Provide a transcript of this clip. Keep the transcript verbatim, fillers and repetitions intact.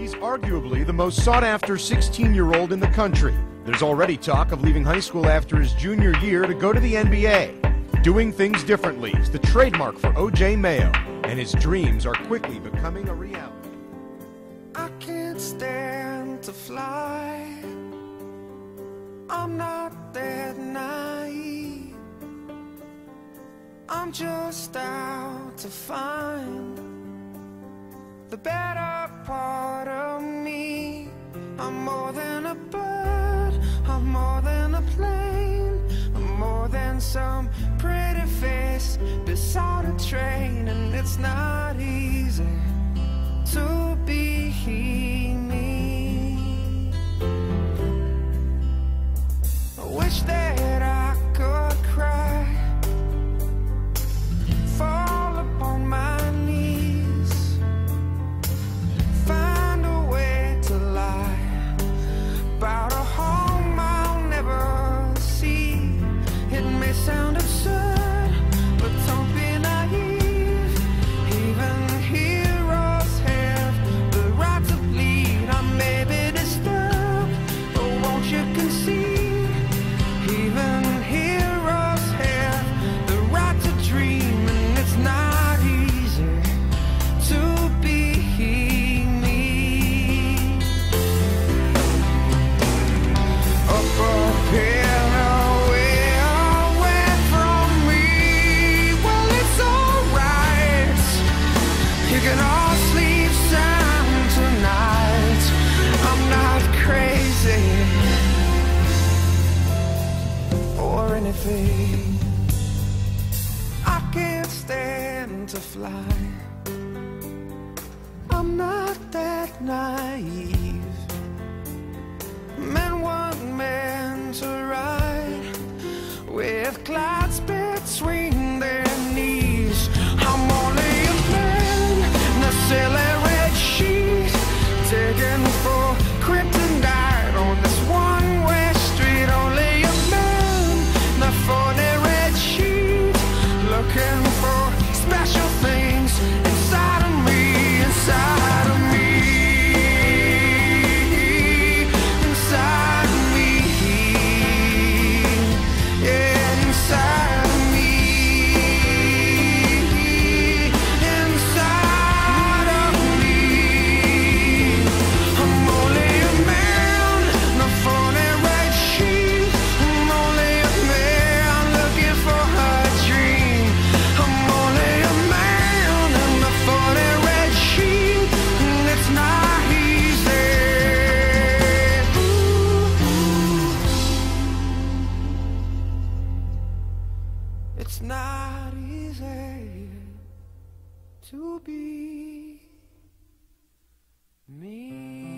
He's arguably the most sought-after sixteen-year-old in the country. There's already talk of leaving high school after his junior year to go to the N B A. Doing things differently is the trademark for O J Mayo, and his dreams are quickly becoming a reality. I can't stand to fly. I'm not that naive. I'm just out to find the better part of me. I'm more than a bird, I'm more than a plane, I'm more than some pretty face beside a train. And it's not easy to be me. I wish that I could cry, fall upon my knees, find a way to lie about a home I'll never see. It may sound absurd, but don't be naive. Even heroes have the right to bleed. I may be disturbed, but won't you concede? Even heroes have the right to dream, and it's not easy to be me. Up, up, and away, away from me. Well, it's alright, you can all sleep sound tonight. I'm not crazy or anything. I can't stand to fly. I'm not that naive. Men want men to ride with clouds between their knees. I'm only a man in a silly red sheet, taken for kryptonite on this one-way street. Only a man in a phony red sheet, looking for special things inside of me, inside of me, inside of me, yeah, inside of me, inside of me. I'm only a man in a phony red sheet. I'm only a man looking for a dream. I'm only a man in a phony red sheet, and it's not easy. It's not easy to be me.